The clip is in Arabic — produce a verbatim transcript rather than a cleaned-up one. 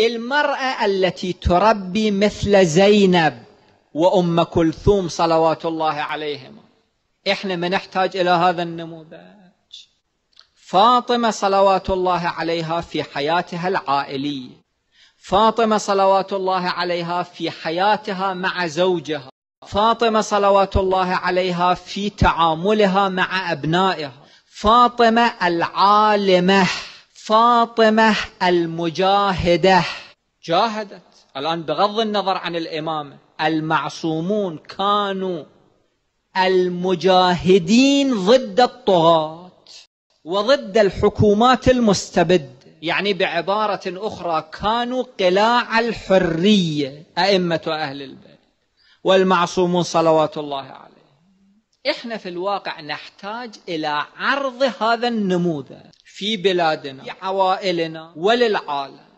المرأة التي تربي مثل زينب وأم كلثوم صلوات الله عليهما، إحنا ما نحتاج إلى هذا النموذج. فاطمة صلوات الله عليها في حياتها العائلية، فاطمة صلوات الله عليها في حياتها مع زوجها، فاطمة صلوات الله عليها في تعاملها مع أبنائها، فاطمة العالمة، فاطمة المجاهدة، جاهدت. الآن بغض النظر عن الإمامة، المعصومون كانوا المجاهدين ضد الطغاة وضد الحكومات المستبدة، يعني بعبارة أخرى كانوا قلاع الحرية أئمة أهل البيت والمعصومون صلوات الله عليهم. إحنا في الواقع نحتاج إلى عرض هذا النموذج في بلادنا، في عوائلنا وللعالم.